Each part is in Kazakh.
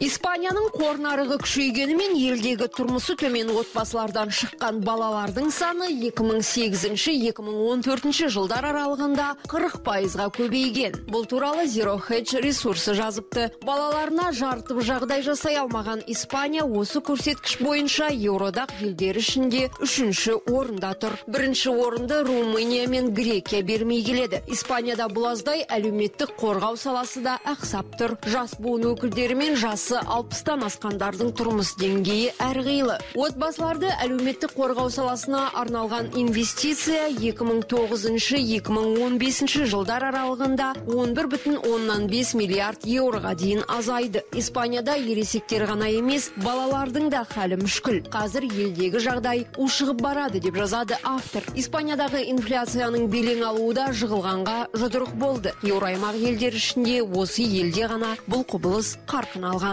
Испанияның қор нарығы күшейгенімен елдегі тұрмысы төмен отбасылардан шыққан балалардың саны 2008-2014 жылдар аралығында 40%-ға көбейген. Бұл туралы Zero Hedge ресурсы жазыпты. Балаларына жартып жағдай жасай алмаған Испания осы көрсеткіш бойынша Еуродақ елдері ішінде 3-ші орында тұр. Бірінші орынды Румыния мен Грекия бермей келеді. Испанияда бұлаздай әлеуметтік қорғау саласы да ақсап тұр. Жас буын өкілдері мен жасы 60-тан асқандардың тұрмыс деңгейі әрғилы. Отбасыларды әлеуметтік қорғау саласына арналған инвестиция 2009-2015 жылдар аралығында 11,5 миллиард еуроға дейін азайды. Испанияда ересектер ғана емес, балалардың да халі мүшкіл. Қазір елдегі жағдай ушығып барады деп жазады автор. Испаниядағы инфляцияның белең алуы да жығылғанға жұдырық болды. Еуроаймақ елдер ішінде осы елде ғана бұл құбылыс қарқын алған.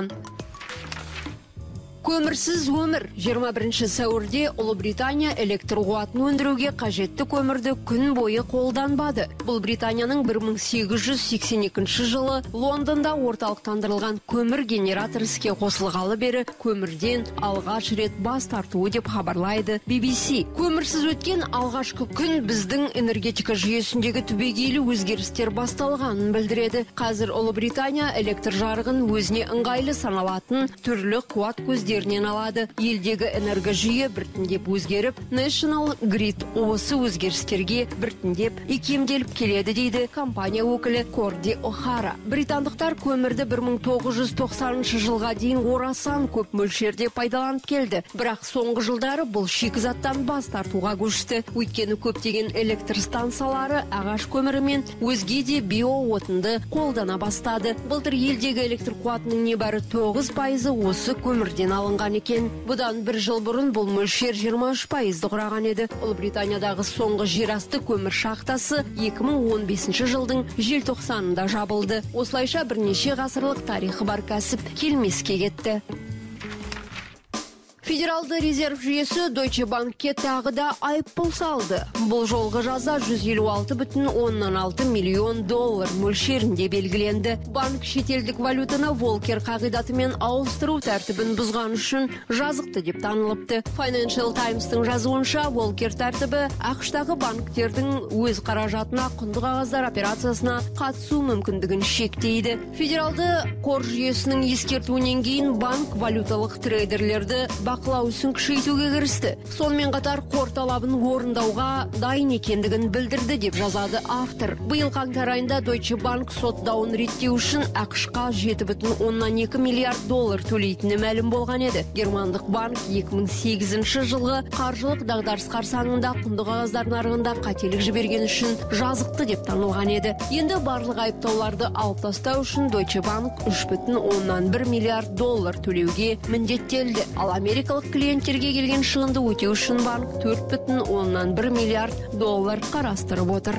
Көмірсіз өмір. 21 сәуірде Ұлыбритания электр қуатын өндіруге қажетті көмірді күн бойы қолданбады. Бұл Британияның 1882 жылы Лондонда орталықтандырылған көмір генератор іске қосылғалы бері көмірден алғаш рет бас тартуы деп хабарлайды BBC. Көмірсіз өткен алғашқы күн біздің энергетика жүйесіндегі түбегейлі өзгерістер басталғанын білдіреді. Қазір Ұлыбритания электр жарығын өзіне ыңғайлы саналатын түрлі қуат көздерінен алады. Елдегі энергожүйе біртіндеп өзгеріп, National Grid осы өзгерістерге біртіндеп икемделіп келеді дейді компания өкілі Корди О'Хара. Британдықтар көмірді 1990 жылға дейін орасан көп мөлшерде пайдаланып келді. Бірақ соңғы жылдары бұл шикізаттан бас тартуға көшті. Өйткені көптеген электр станциялары ағаш көмірі мен өзге де биоотынды қолдана бастады. Былтыр елдегі электр қуатының небәрі 9% осы көмірден алынған екен. Бұдан бір жыл бұрын бұл мөлшер 23%-ды құраған еді. Ұлыбританиядағы соңғы жерасты көмір шахтасы 2015 жылдың желтоқсанында жабылды. Осылайша бірнеше ғасырлық тарихы бар кәсіп келмеске кетті. Федералды резерв жүйесі Deutsche Bankке тағы да айыппұл салды. Бұл жолғы жаза 156,6 миллион доллар мөлшерінде белгіленді. Банк шетелдік валютаны Волкер қағидатымен ауыстыру тәртібін бұзған үшін жазықты деп танылыпты. Financial Times'тың жазуынша Волкер тәртібі ақштағы банктердің өз қаражатына құнды қағаздар операциясына қатысу мүмкіндігін шектейді. Федералды қор жүйесінің ескертуінен кейін банк валюталық трейдерлерді бақылау ісін күшейтуге кірісті. Сонымен қатар қор талабын орындауға дайын екендігін білдірді деп жазады автор. Биыл қаңтар айында Deutsche Bank сот дауын реттеу үшін ақшқа 7,2 миллиард доллар төлейтіні мәлім болған еді. Германдық банк 2008 жылғы қаржылық дағдарыс қарсаңында құнды қағаздар нарығында қателік жіберген үшін жазықты деп танылған еді. Енді барлық айыптауларды алып тастау үшін Deutsche Bank 3,1 миллиард доллар төлеуге міндеттелді. Ал америкалық клиенттерге келген шығынды өтеу үшін банк 4,1 миллиард доллар қарастырып отыр.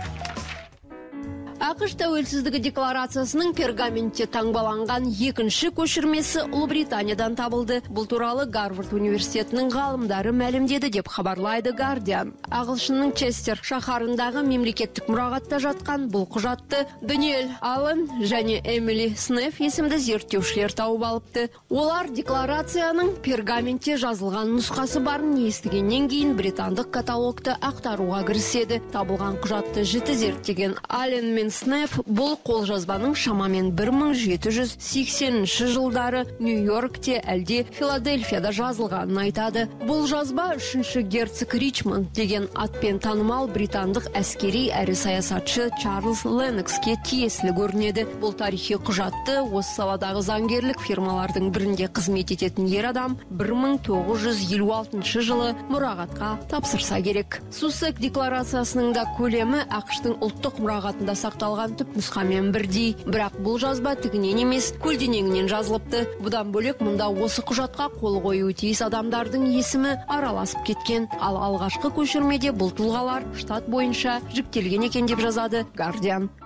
ақш тәуелсіздігі декларациясының пергаментте таңбаланған екінші көшірмесі Ұлыбританиядан табылды. Бұл туралы Гарвард университетінің ғалымдары мәлімдеді деп хабарлайды Guardian. Ағылшынның Честер шаһарындағы мемлекеттік мұрағатта жатқан бұл құжатты Даниэль Аллен және Эмили Снеф есімді зерттеушілер тауып алыпты. Олар декларацияның пергаментте жазылған нұсқасы барын естігеннен кейін британдық каталогты ақтаруға кіріседі. Табылған құжатты жіті зерттеген Аллен мен Снеф бұл қолжазбаның шамамен 1780 жылдары Нью-Йоркте әлде Филадельфияда жазылғанын айтады. Бұл жазба 3-ші герцог Ричмонд деген атпен танымал британдық әскери әрі саясатшы Чарльз Леннокске тиесілі көрінеді. Бұл тарихи құжатты осы саладағы заңгерлік фирмалардың бірінде қызмет ететін ер адам 1956 жылы мұрағатқа тапсырса керек. Сусек декларациясының да көлемі ақштың ұлттық мұрағатында сақталған түп нұсқамен бірдей. Бірақ бұл жазба тігінен емес, көлденеңінен жазылыпты. Бұдан бөлек мұнда осы құжатқа қол қоюы тиіс адамдардың есімі араласып кеткен. Ал алғашқы көшірмеде бұл тұлғалар штат бойынша жіктелген екен деп жазады Guardian.